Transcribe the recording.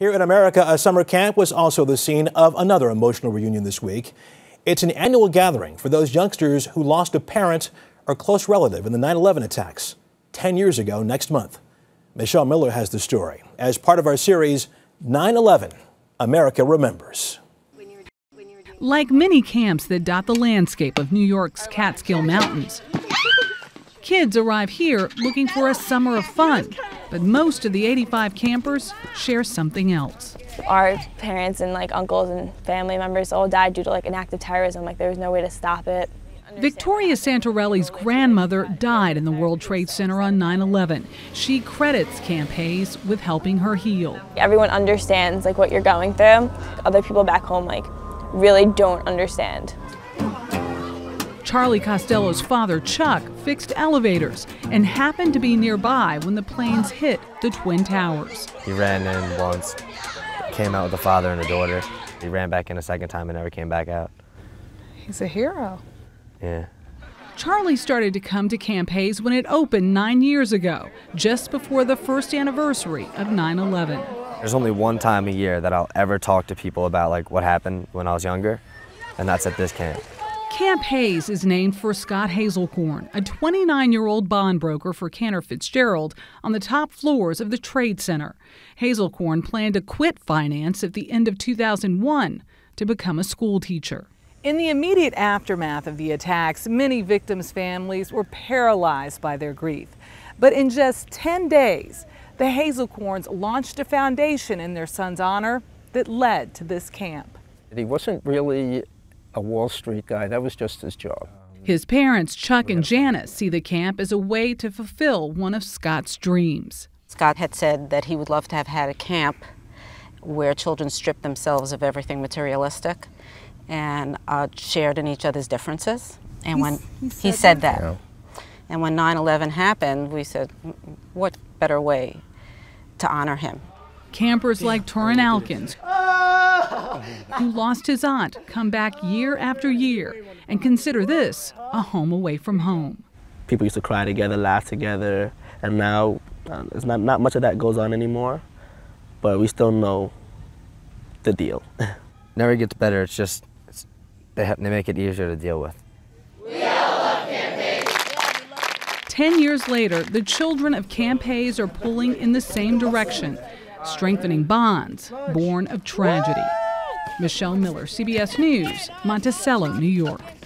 Here in America, a summer camp was also the scene of another emotional reunion this week. It's an annual gathering for those youngsters who lost a parent or close relative in the 9/11 attacks 10 years ago next month. Michelle Miller has the story as part of our series 9/11 America Remembers. Like many camps that dot the landscape of New York's Catskill Mountains, kids arrive here looking for a summer of fun, but most of the 85 campers share something else. Our parents and uncles and family members all died due to an act of terrorism. There was no way to stop it. Victoria Santorelli's grandmother died in the World Trade Center on 9/11. She credits Camp Hayes with helping her heal. Everyone understands what you're going through. Other people back home really don't understand. Charlie Costello's father, Chuck, fixed elevators and happened to be nearby when the planes hit the Twin Towers. He ran in once, came out with a father and a daughter. He ran back in a second time and never came back out. He's a hero. Yeah. Charlie started to come to Camp Hayes when it opened 9 years ago, just before the first anniversary of 9/11. There's only one time a year that I'll ever talk to people about what happened when I was younger, and that's at this camp. Camp Hayes is named for Scott Hazelcorn, a 29-year-old bond broker for Cantor Fitzgerald on the top floors of the Trade Center. Hazelcorn planned to quit finance at the end of 2001 to become a school teacher. In the immediate aftermath of the attacks, many victims' families were paralyzed by their grief. But in just 10 days, the Hazelcorns launched a foundation in their son's honor that led to this camp. He wasn't really a Wall Street guy. That was just his job. His parents, Chuck and Janice, see the camp as a way to fulfill one of Scott's dreams. Scott had said that he would love to have had a camp where children stripped themselves of everything materialistic and shared in each other's differences. And when he said that, yeah. And when 9/11 happened, we said, what better way to honor him? Campers like Torrin Alkins, who lost his aunt, come back year after year and consider this a home away from home. People used to cry together, laugh together, and now it's not much of that goes on anymore, but we still know the deal. Never gets better, it's just they make it easier to deal with. We all love Camp Hayes. 10 years later, the children of Camp Hayes are pulling in the same direction, strengthening bonds born of tragedy. Michelle Miller, CBS News, Monticello, New York.